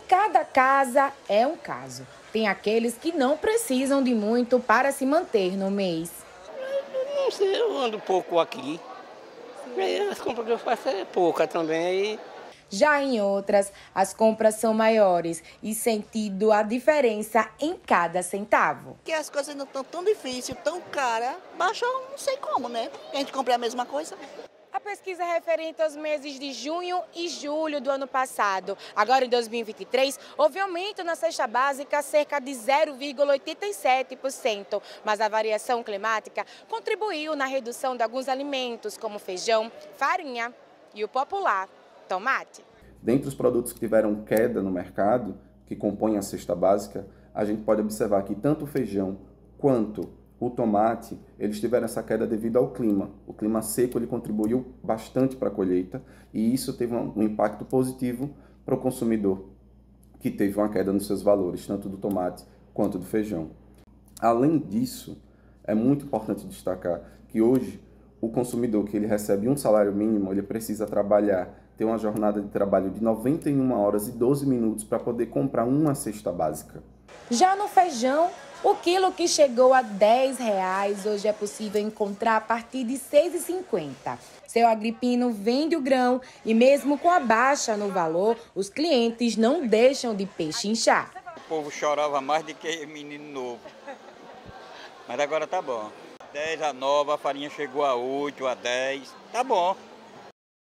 Cada casa é um caso. Tem aqueles que não precisam de muito para se manter no mês. Não sei, eu ando pouco aqui. Aí as compras que eu faço é pouca também. Aí... Já em outras, as compras são maiores e sentido a diferença em cada centavo. Porque as coisas não estão tão difíceis, tão caras, baixou não sei como, né? A gente compra a mesma coisa. A pesquisa é referente aos meses de junho e julho do ano passado. Agora, em 2023, houve aumento na cesta básica cerca de 0,87%. Mas a variação climática contribuiu na redução de alguns alimentos, como feijão, farinha e o popular tomate. Dentre os produtos que tiveram queda no mercado, que compõem a cesta básica, a gente pode observar que tanto o feijão quanto o tomate, eles tiveram essa queda devido ao clima. O clima seco ele contribuiu bastante para a colheita e isso teve um impacto positivo para o consumidor, que teve uma queda nos seus valores, tanto do tomate quanto do feijão. Além disso, é muito importante destacar que hoje o consumidor que ele recebe um salário mínimo, ele precisa trabalhar, ter uma jornada de trabalho de 91 horas e 12 minutos para poder comprar uma cesta básica. Já no feijão, o quilo que chegou a R$10, hoje é possível encontrar a partir de R$ 6,50. Seu Agripino vende o grão e mesmo com a baixa no valor, os clientes não deixam de pechinchar. O povo chorava mais do que menino novo, mas agora tá bom. 10 a 9, a farinha chegou a 8, a 10, tá bom.